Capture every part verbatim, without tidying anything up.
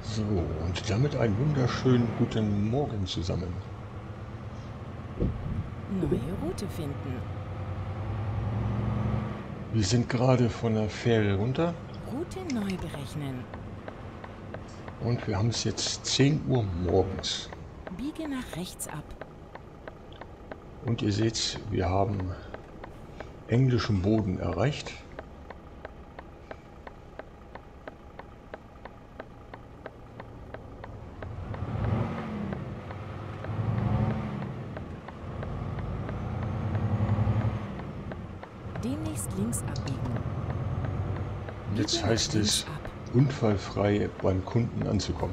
So, und damit einen wunderschönen guten Morgen zusammen. Neue Route finden. Wir sind gerade von der Fähre runter Route neu berechnen. und wir haben es jetzt zehn Uhr morgens. Biege nach rechts ab. Und ihr seht, wir haben englischen Boden erreicht. Demnächst links abbiegen. Jetzt Biege nach heißt links es, ab. unfallfrei beim Kunden anzukommen.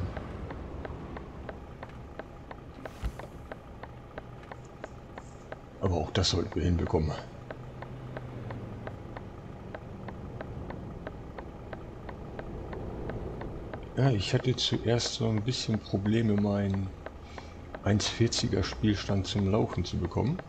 Aber auch das sollten wir hinbekommen. Ja, ich hatte zuerst so ein bisschen Probleme, meinen eins vierziger Spielstand zum Laufen zu bekommen.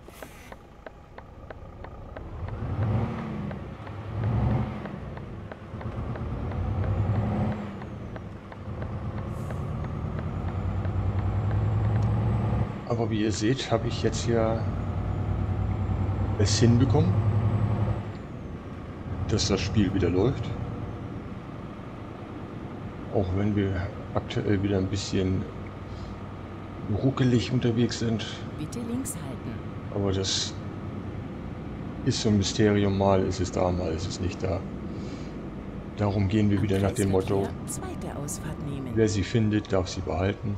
Aber wie ihr seht, habe ich jetzt ja es hinbekommen, dass das Spiel wieder läuft. Auch wenn wir aktuell wieder ein bisschen ruckelig unterwegs sind. Bitte links halten. Aber das ist so ein Mysterium, mal ist es da, mal ist es nicht da. Darum gehen wir Am wieder nach dem Motto, Kreisverkehr zweite Ausfahrt nehmen. wer sie findet, darf sie behalten.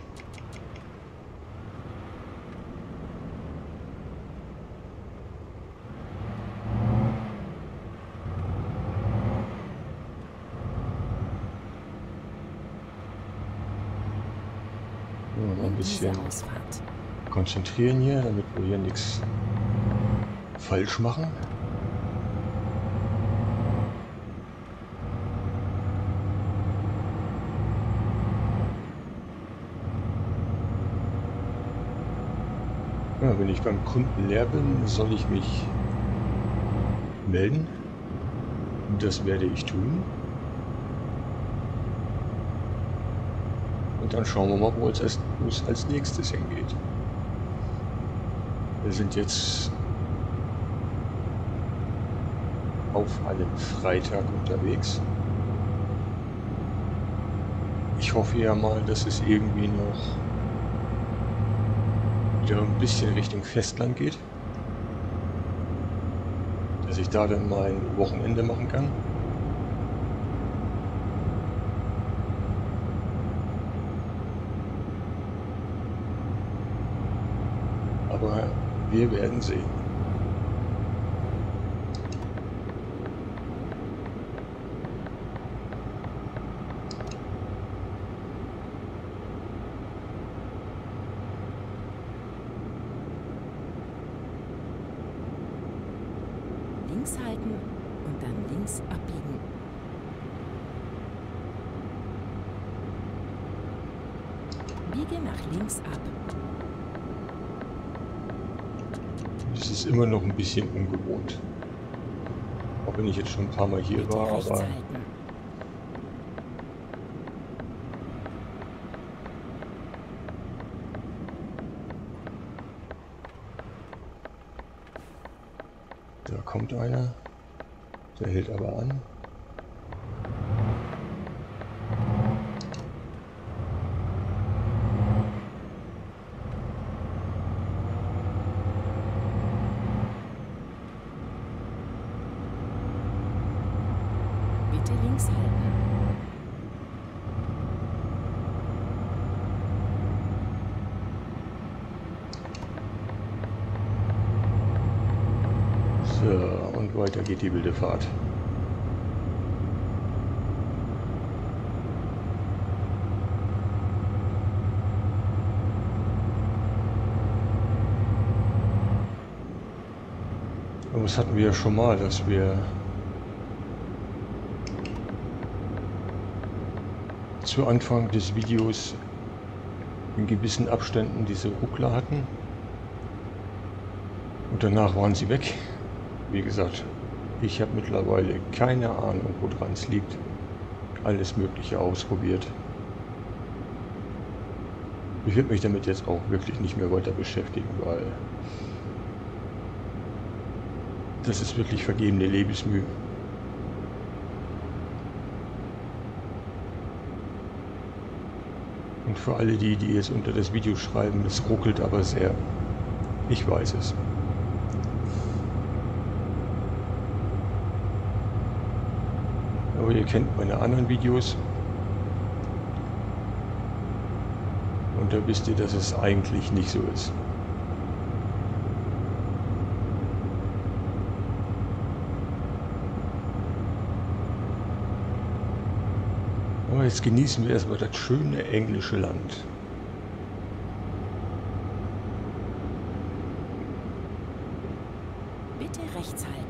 Nur noch ein Nimm diese bisschen Ausfahrt. konzentrieren hier, damit wir hier nichts falsch machen. Ja, wenn ich beim Kunden leer bin, soll ich mich melden. Das werde ich tun. Und dann schauen wir mal, wo es als, wo es als nächstes hingeht. Wir sind jetzt auf einem Freitag unterwegs. Ich hoffe ja mal, dass es irgendwie noch wieder ein bisschen Richtung Festland geht. Dass ich da dann mal ein Wochenende machen kann. Aber wir werden sehen. Links halten und dann links abbiegen. Biege nach links ab. Es ist immer noch ein bisschen ungewohnt. Auch wenn ich jetzt schon ein paar Mal hier Bitte war, rechts aber halten. da kommt einer. Der hält aber an. Bitte links halten. So, und weiter geht die wilde Fahrt. Aber das hatten wir ja schon mal, dass wir zu Anfang des Videos in gewissen Abständen diese Ruckler hatten. Und danach waren sie weg. Wie gesagt, ich habe mittlerweile keine Ahnung, woran es liegt. Alles Mögliche ausprobiert. Ich werde mich damit jetzt auch wirklich nicht mehr weiter beschäftigen, weil das ist wirklich vergebene Lebensmühe. Und für alle die, die jetzt unter das Video schreiben, es ruckelt aber sehr. Ich weiß es. Aber ihr kennt meine anderen Videos. Und da wisst ihr, dass es eigentlich nicht so ist. Aber jetzt genießen wir erstmal das schöne englische Land. Bitte rechts halten.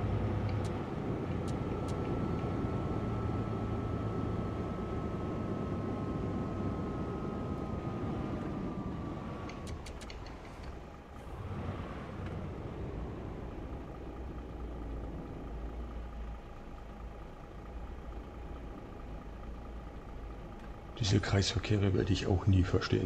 Diese Kreisverkehre werde ich auch nie verstehen.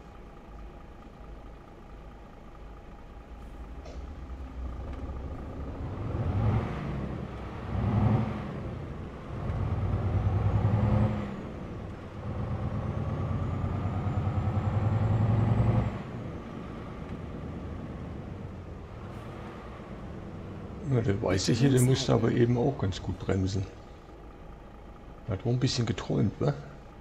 Ja, der Weiße, der musste aber eben auch ganz gut bremsen. Hat wohl ein bisschen geträumt, wa?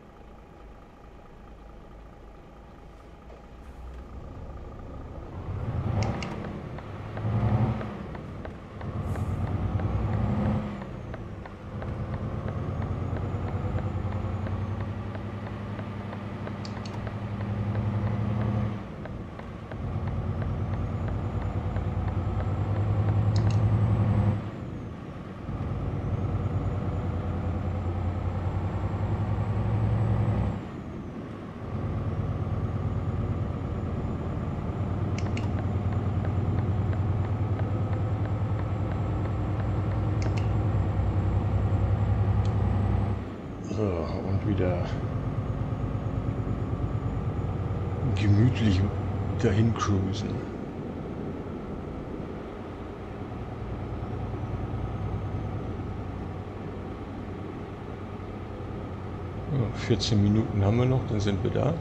So, und wieder gemütlich dahin cruisen. Ja, vierzehn Minuten haben wir noch, dann sind wir da.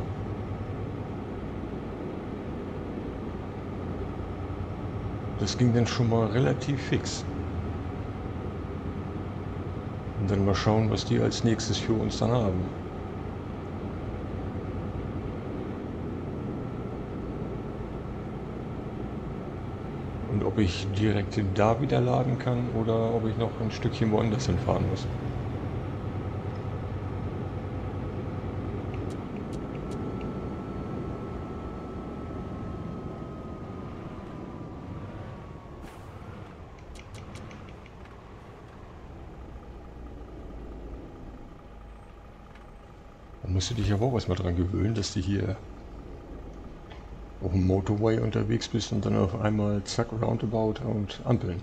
Das ging dann schon mal relativ fix. Und dann mal schauen, was die als nächstes für uns dann haben. Und ob ich direkt da wieder laden kann oder ob ich noch ein Stückchen woanders hinfahren muss. Da musst du dich aber auch erstmal dran gewöhnen, dass du hier auf dem Motorway unterwegs bist und dann auf einmal zack, Roundabout und Ampeln.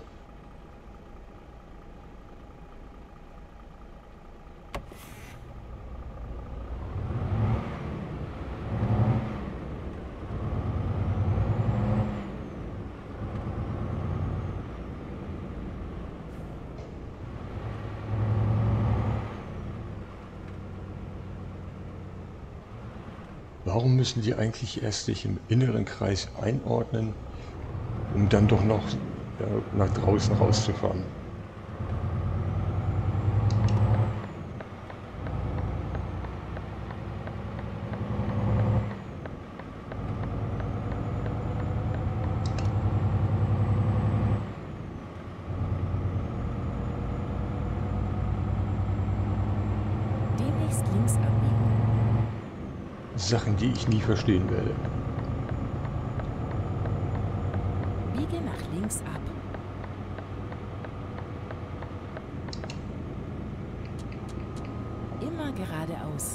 Warum müssen die eigentlich erst sich im inneren Kreis einordnen, um dann doch noch ja, nach draußen rauszufahren? Demnächst links abbiegen. Sachen, die ich nie verstehen werde. Biege nach links ab. Immer geradeaus.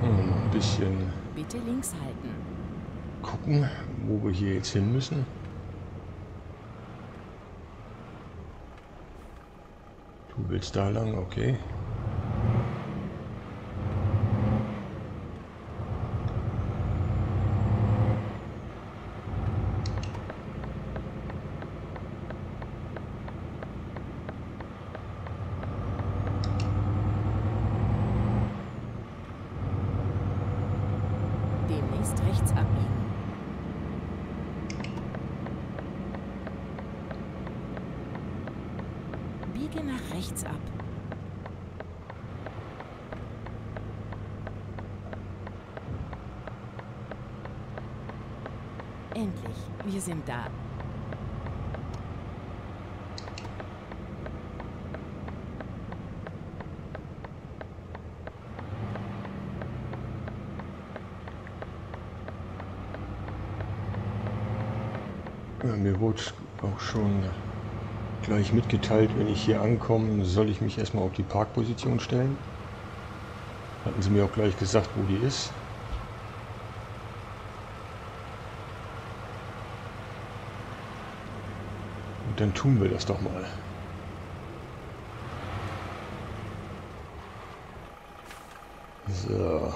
Hm, noch ein bisschen Bitte links halten. gucken, wo wir hier jetzt hin müssen. Du willst da lang, okay. Demnächst rechts abbiegen. Biege nach rechts ab. Endlich, wir sind da. Ja, mir wurde auch schon gleich mitgeteilt, wenn ich hier ankomme, soll ich mich erstmal auf die Parkposition stellen. Hatten sie mir auch gleich gesagt, wo die ist. Und dann tun wir das doch mal. So.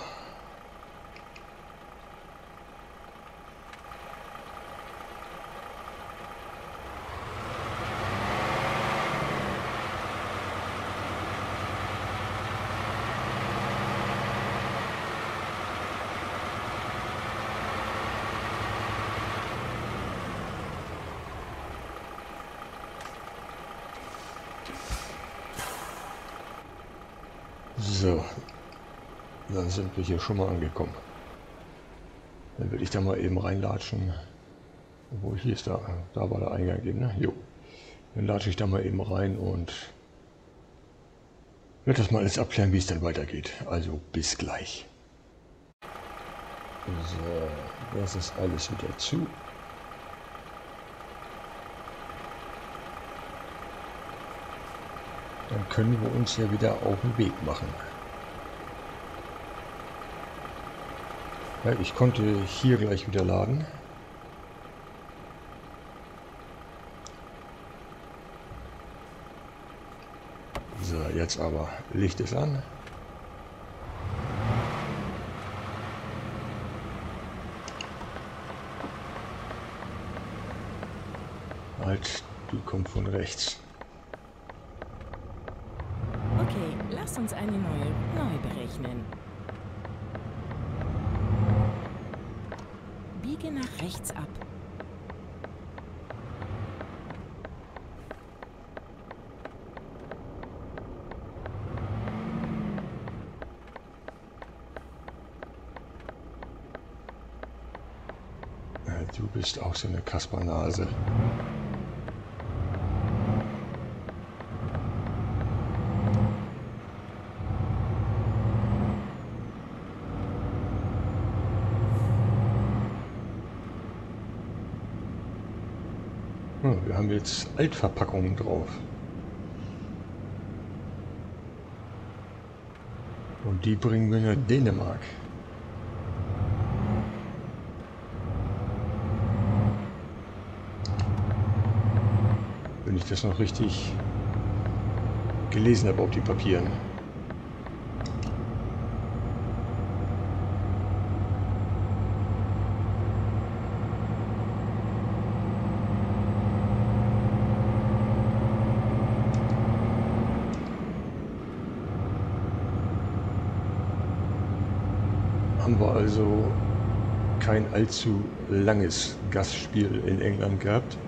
So, dann sind wir hier schon mal angekommen. Dann will ich da mal eben reinlatschen. Obwohl, hier ist da, da war der Eingang eben, ne? Jo. Dann latsche ich da mal eben rein und werde das mal alles abklären, wie es dann weitergeht. Also bis gleich. So, das ist alles wieder zu. Dann können wir uns ja wieder auf den Weg machen. Ja, ich konnte hier gleich wieder laden. So, jetzt aber Licht ist an. Halt, die kommt von rechts. Okay, lass uns eine neue neu berechnen. Biege nach rechts ab. Ja, du bist auch so eine Kaspernase. Wir haben jetzt Altverpackungen drauf. Und die bringen wir nach Dänemark. Wenn ich das noch richtig gelesen habe auf die Papieren. Haben wir also kein allzu langes Gastspiel in England gehabt.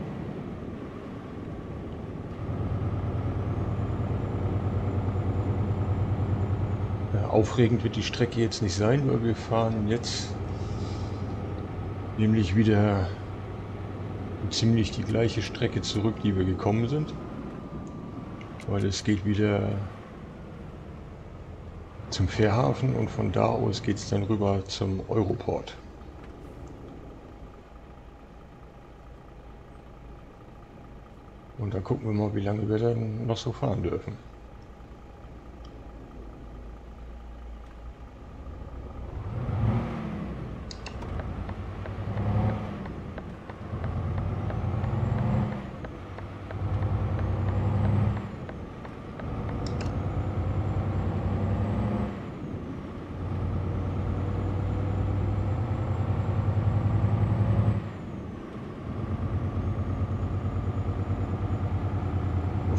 Ja, aufregend wird die Strecke jetzt nicht sein, weil wir fahren jetzt nämlich wieder ziemlich die gleiche Strecke zurück, die wir gekommen sind. Weil es geht wieder zum Fährhafen und von da aus geht es dann rüber zum Europort. Und dann gucken wir mal, wie lange wir dann noch so fahren dürfen.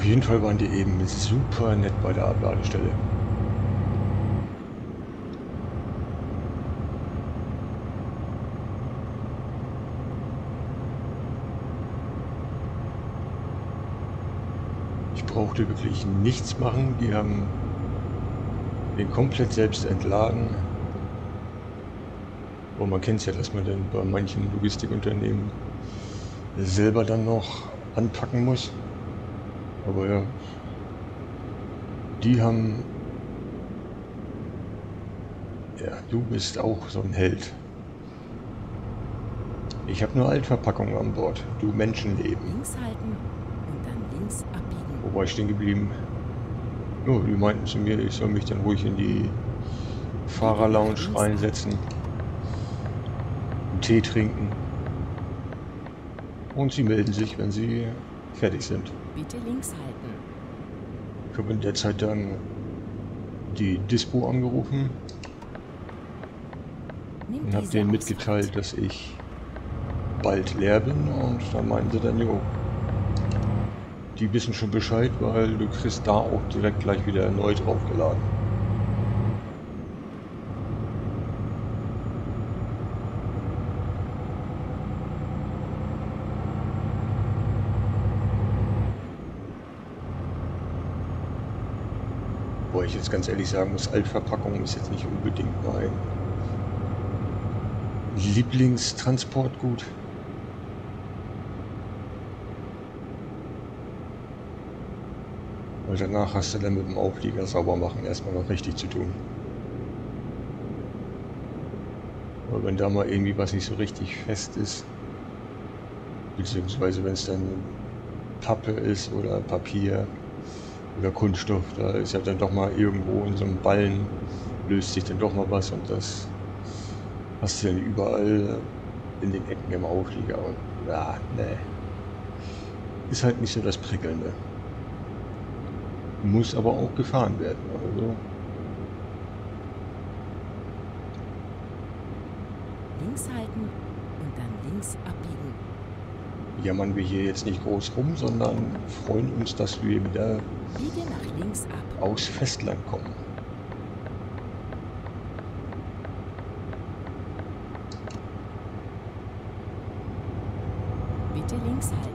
jeden Fall waren die eben super nett bei der Abladestelle. Ich brauchte wirklich nichts machen. Die haben den komplett selbst entladen. Und man kennt es ja, dass man dann bei manchen Logistikunternehmen selber dann noch anpacken muss. Aber ja, die haben... Ja, du bist auch so ein Held. Ich habe nur Altverpackungen an Bord. Du Menschenleben. Links halten und dann links abbiegen. Wo war ich stehen geblieben? Oh, die meinten zu mir, ich soll mich dann ruhig in die Fahrerlounge reinsetzen, einen Tee trinken und sie melden sich, wenn sie fertig sind. Bitte links halten. Ich habe in der Zeit dann die Dispo angerufen Nimm und habe diese denen Ausfahrt. mitgeteilt, dass ich bald leer bin, und dann meinten sie dann, jo, die wissen schon Bescheid, weil du kriegst da auch direkt gleich wieder neu draufgeladen. Wo ich jetzt ganz ehrlich sagen muss, Altverpackung ist jetzt nicht unbedingt mein Lieblingstransportgut. Weil danach hast du dann mit dem Auflieger sauber machen erstmal noch richtig zu tun. Aber wenn da mal irgendwie was nicht so richtig fest ist, beziehungsweise wenn es dann Pappe ist oder Papier oder Kunststoff, da ist ja dann doch mal irgendwo in so einem Ballen, löst sich dann doch mal was, und das hast du dann überall in den Ecken im Auflieger, und ja, ne, ist halt nicht so das Prickelnde. Muss aber auch gefahren werden, also Links halten und dann links abbiegen. jammern wir hier jetzt nicht groß rum, sondern freuen uns, dass wir wieder Biege nach links ab. aufs Festland kommen. Bitte links halten.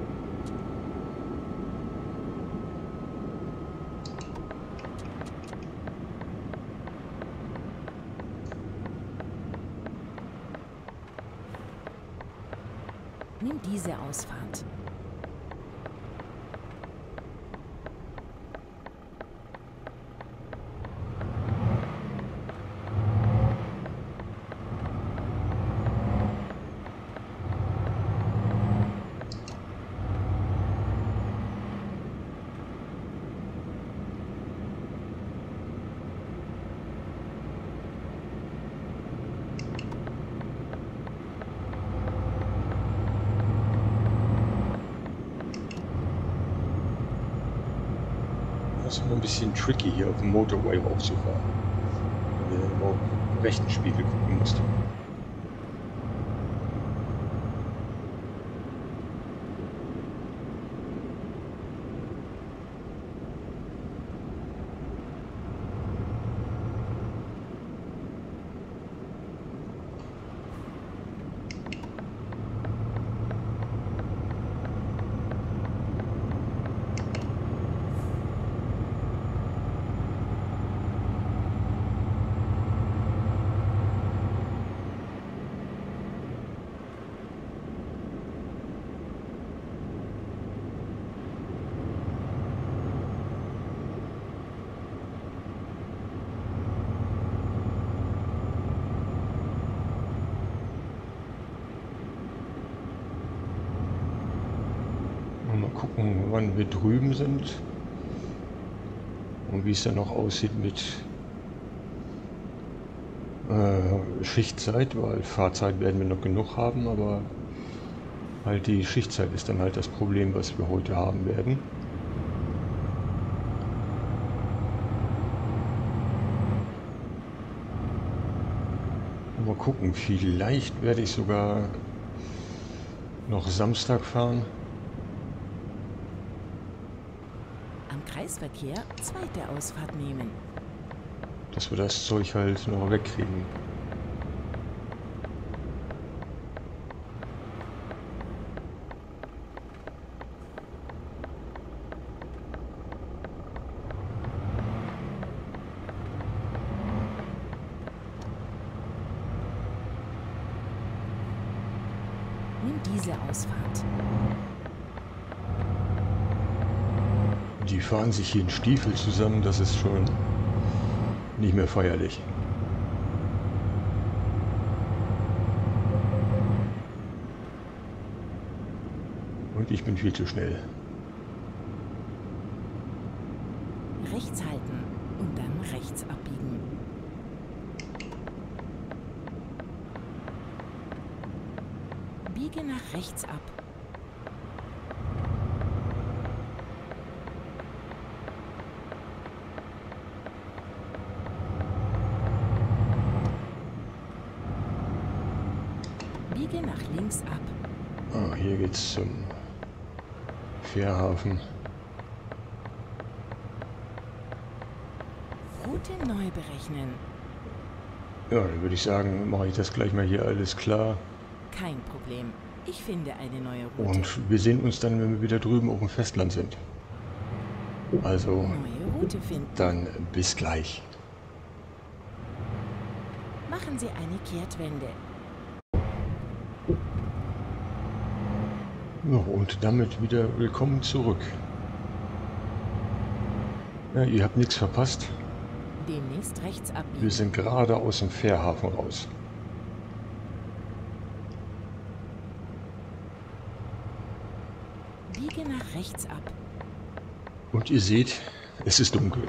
Nimm diese Ausfahrt. Das ist immer ein bisschen tricky, hier auf dem Motorway raufzufahren, wenn du dann immer auf den rechten Spiegel gucken musst. Mal gucken, wann wir drüben sind und wie es dann noch aussieht mit äh, Schichtzeit, weil Fahrzeit werden wir noch genug haben, aber halt die Schichtzeit ist dann halt das Problem, was wir heute haben werden. Mal gucken, vielleicht werde ich sogar noch Samstag fahren. Kreisverkehr zweite Ausfahrt nehmen. Dass wir das Zeug halt noch wegkriegen. Nimm diese Ausfahrt. Die fahren sich hier in Stiefel zusammen, das ist schon nicht mehr feierlich. Und ich bin viel zu schnell. Rechts halten und dann rechts abbiegen. Biege nach rechts ab. Biege nach links ab. Ah, hier geht's zum Fährhafen. Route neu berechnen. Ja, dann würde ich sagen, mache ich das gleich mal hier alles klar. Kein Problem. Ich finde eine neue Route. Und wir sehen uns dann, wenn wir wieder drüben auf dem Festland sind. Also, Neue Route finden. dann bis gleich. Machen Sie eine Kehrtwende. Ja, und damit wieder willkommen zurück. Ja, ihr habt nichts verpasst. Demnächst rechts abbiegen. Wir sind gerade aus dem Fährhafen raus. Biege nach rechts ab. Und ihr seht, es ist dunkel.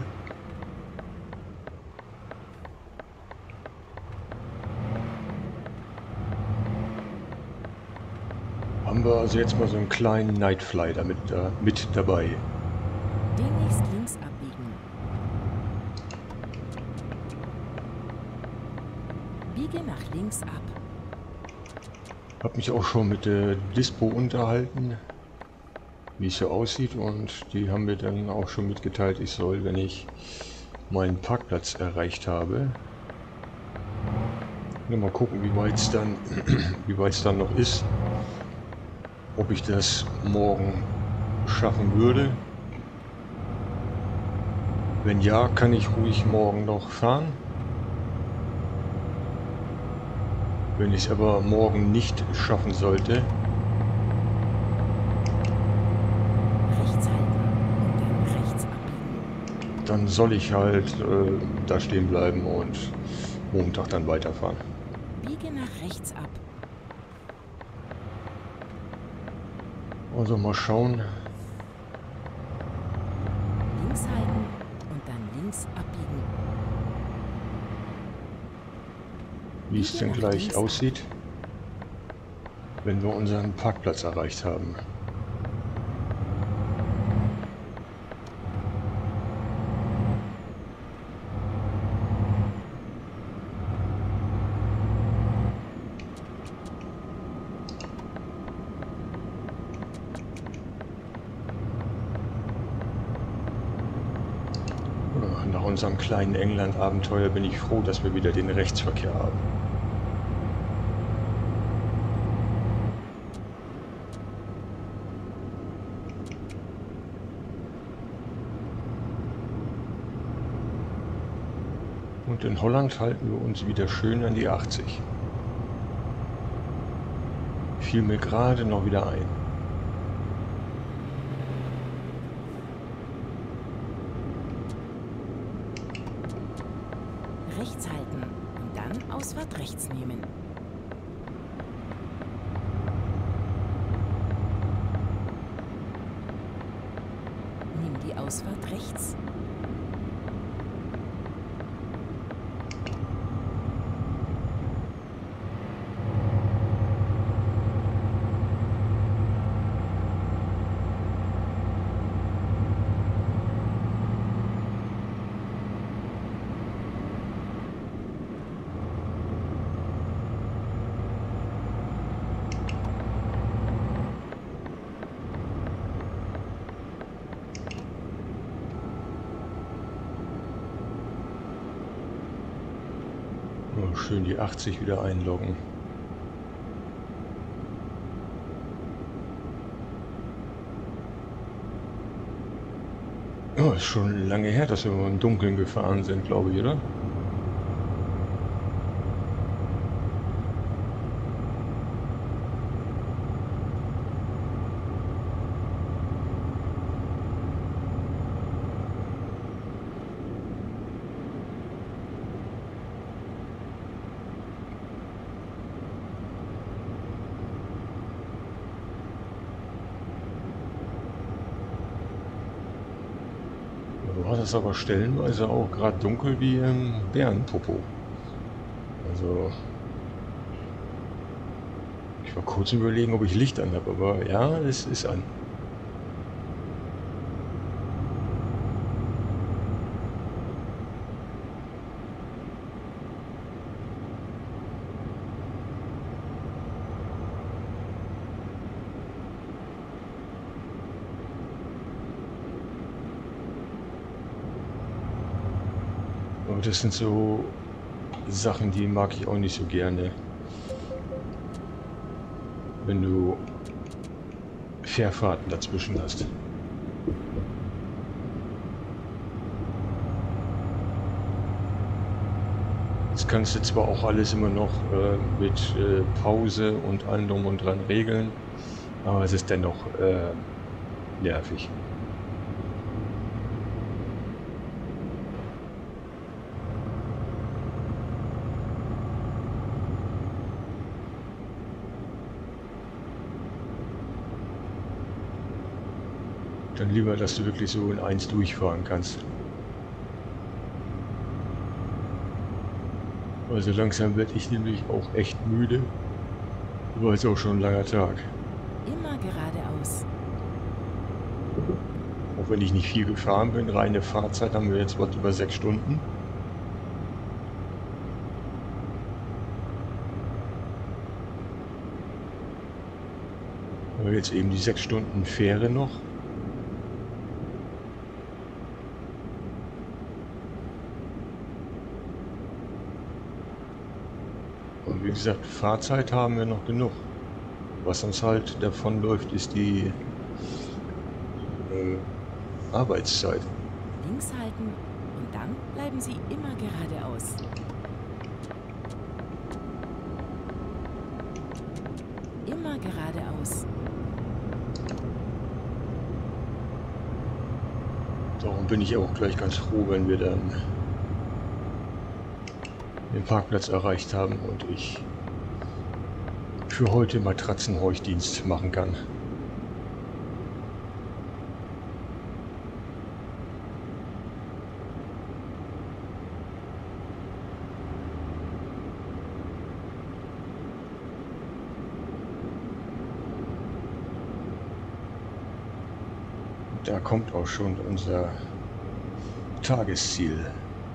Haben wir also jetzt mal so einen kleinen Nightfly damit da mit dabei. Demnächst links abbiegen. Biege nach links ab. Hab mich auch schon mit der Dispo unterhalten, wie es so aussieht, und die haben mir dann auch schon mitgeteilt, ich soll, wenn ich meinen Parkplatz erreicht habe, nur mal gucken, wie weit es dann, wie weit es dann noch ist, ob ich das morgen schaffen würde. Wenn ja, kann ich ruhig morgen noch fahren. Wenn ich es aber morgen nicht schaffen sollte, Rechts halten und dann rechts abbiegen. dann soll ich halt äh, da stehen bleiben und Montag dann weiterfahren. Biege nach rechts ab. Also mal schauen. Links halten und dann links abbiegen. Wie es denn gleich aussieht, wenn wir unseren Parkplatz erreicht haben. Nach unserem kleinen England-Abenteuer bin ich froh, dass wir wieder den Rechtsverkehr haben. Und in Holland halten wir uns wieder schön an die achtzig. Fiel mir gerade noch wieder ein. Rechts halten und dann Ausfahrt rechts nehmen. Nimm die Ausfahrt rechts. Oh, schön die achtzig wieder einloggen. Oh, ist schon lange her, dass wir im Dunkeln gefahren sind, glaube ich, oder? War das aber stellenweise auch gerade dunkel wie im Bärenpopo. Also ich war kurz überlegen, ob ich Licht an habe, aber ja, es ist an. Aber das sind so Sachen, die mag ich auch nicht so gerne. Wenn du Fährfahrten dazwischen hast. Das kannst du zwar auch alles immer noch äh, mit äh, Pause und allem drum und dran regeln, aber es ist dennoch äh, nervig. Dann lieber, dass du wirklich so in eins durchfahren kannst. Also langsam werde ich nämlich auch echt müde. War jetzt auch schon ein langer Tag. Immer geradeaus. Auch wenn ich nicht viel gefahren bin, reine Fahrzeit haben wir jetzt was über sechs Stunden. Aber jetzt eben die sechs Stunden Fähre noch. Und wie gesagt, Fahrzeit haben wir noch genug. Was uns halt davon läuft, ist die äh, Arbeitszeit. Links halten und dann bleiben Sie immer geradeaus. Immer geradeaus. Darum bin ich auch gleich ganz froh, wenn wir dann den Parkplatz erreicht haben und ich für heute Matratzenhorchdienst machen kann. Da kommt auch schon unser Tagesziel.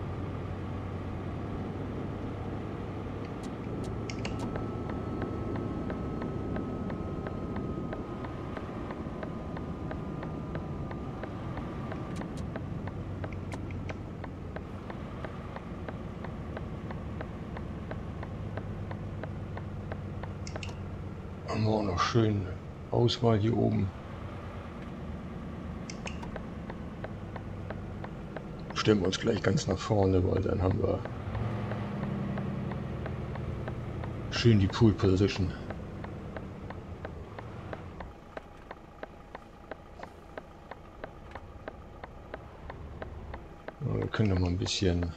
Haben wir auch noch schön Auswahl hier oben. Stellen wir uns gleich ganz nach vorne, weil dann haben wir schön die Pool Position. Wir können noch mal ein bisschen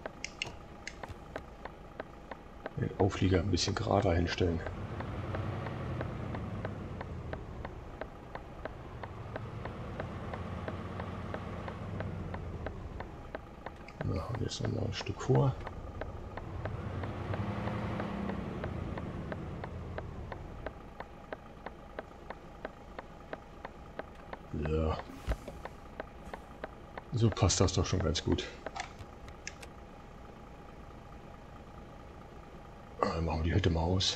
den Auflieger ein bisschen gerader hinstellen. Jetzt noch mal ein Stück vor. Ja. So passt das doch schon ganz gut. Dann machen wir die Hütte mal aus.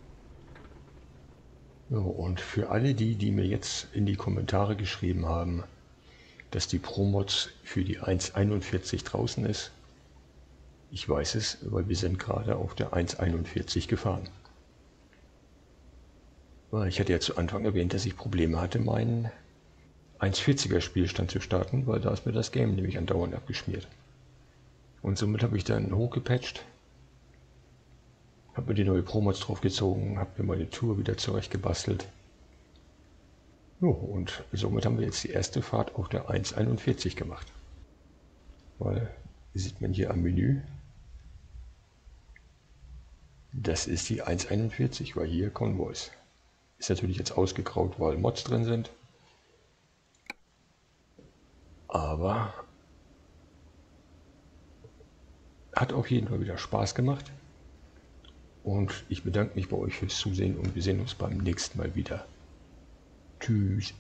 So, und für alle die, die mir jetzt in die Kommentare geschrieben haben, dass die Promods für die eins Komma einundvierzig draußen ist, Ich weiß es, weil wir sind gerade auf der eins einundvierzig gefahren. Ich hatte ja zu Anfang erwähnt, dass ich Probleme hatte, meinen eins vierziger Spielstand zu starten, weil da ist mir das Game nämlich andauernd abgeschmiert. Und somit habe ich dann hochgepatcht, habe mir die neue Pro-Mods draufgezogen, habe mir meine Tour wieder zurechtgebastelt. Jo, und somit haben wir jetzt die erste Fahrt auf der eins einundvierzig gemacht. Weil, sieht man hier am Menü, das ist die eins einundvierzig, weil hier Convoys. Ist natürlich jetzt ausgegraut, weil Mods drin sind. Aber hat auf jeden Fall wieder Spaß gemacht. Und ich bedanke mich bei euch fürs Zusehen und wir sehen uns beim nächsten Mal wieder. Tschüss.